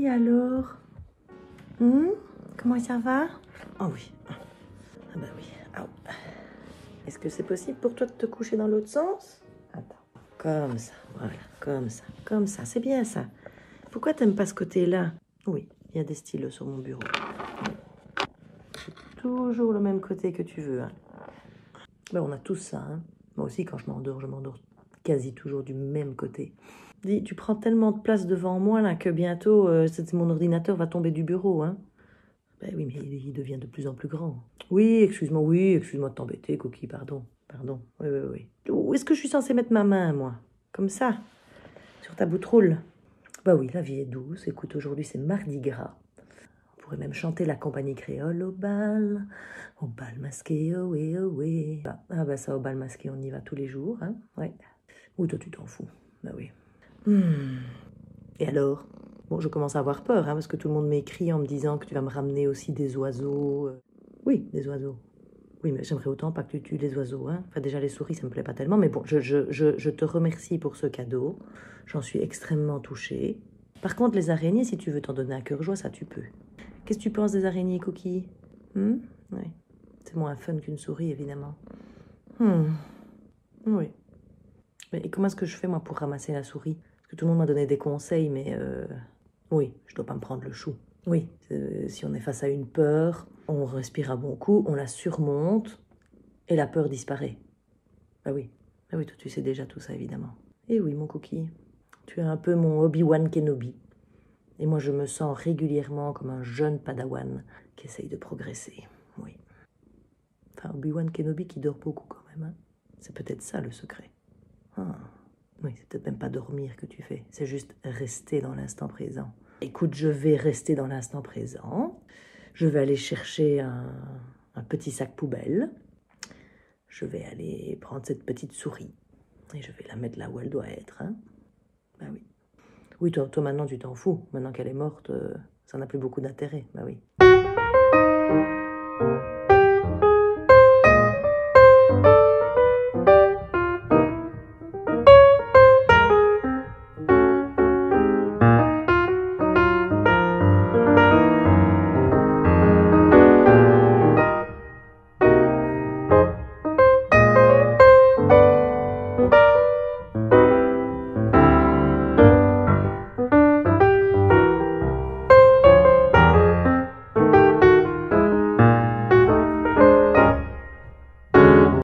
Oui, alors comment ça va? Oh oui. Ah bah oui. Oh. Est-ce que c'est possible pour toi de te coucher dans l'autre sens? Attends. Comme ça, voilà. Comme ça. Comme ça. C'est bien ça. Pourquoi t'aimes pas ce côté-là? Oui, il y a des stylos sur mon bureau. Toujours le même côté que tu veux. Hein. Ben, on a tous ça. Hein. Moi aussi, quand je m'endors quasi toujours du même côté. Dis, tu prends tellement de place devant moi là que bientôt, mon ordinateur va tomber du bureau. Hein. Ben oui, mais il devient de plus en plus grand. Oui, excuse-moi de t'embêter, Cookie, pardon. Pardon, oui. Où est-ce que je suis censée mettre ma main, moi? Comme ça, sur ta boutroule? Bah oui, la vie est douce. Écoute, aujourd'hui, c'est Mardi Gras. On pourrait même chanter la compagnie créole au bal masqué, ohé, ohé. Ah bah ça, au bal masqué, on y va tous les jours, hein, ouais. Ou toi, tu t'en fous, bah oui. Et alors? Bon, je commence à avoir peur, hein, parce que tout le monde m'écrit en me disant que tu vas me ramener aussi des oiseaux. Oui, des oiseaux. Oui, mais j'aimerais autant pas que tu tues les oiseaux, hein. Enfin, déjà, les souris, ça me plaît pas tellement, mais bon, je te remercie pour ce cadeau. J'en suis extrêmement touchée. Par contre, les araignées, si tu veux t'en donner à cœur joie, ça tu peux. Qu'est-ce que tu penses des araignées, Cookie? Oui. C'est moins fun qu'une souris, évidemment. Oui. Et comment est-ce que je fais, moi, pour ramasser la souris? Parce que tout le monde m'a donné des conseils, mais oui, je dois pas me prendre le chou. Oui, si on est face à une peur, on respire à bon coup, on la surmonte, et la peur disparaît. Bah oui. Ah oui, toi, tu sais déjà tout ça, évidemment. Et oui, mon Cookie, tu es un peu mon Obi-Wan Kenobi. Et moi, je me sens régulièrement comme un jeune padawan qui essaye de progresser. Oui. Enfin, Obi-Wan Kenobi qui dort beaucoup quand même. Hein. C'est peut-être ça le secret. Ah. Oui, c'est peut-être même pas dormir que tu fais. C'est juste rester dans l'instant présent. Écoute, je vais rester dans l'instant présent. Je vais aller chercher un petit sac poubelle. Je vais aller prendre cette petite souris. Et je vais la mettre là où elle doit être. Hein. Bah oui. Oui, toi maintenant, tu t'en fous. Maintenant qu'elle est morte, ça n'a plus beaucoup d'intérêt. Bah oui.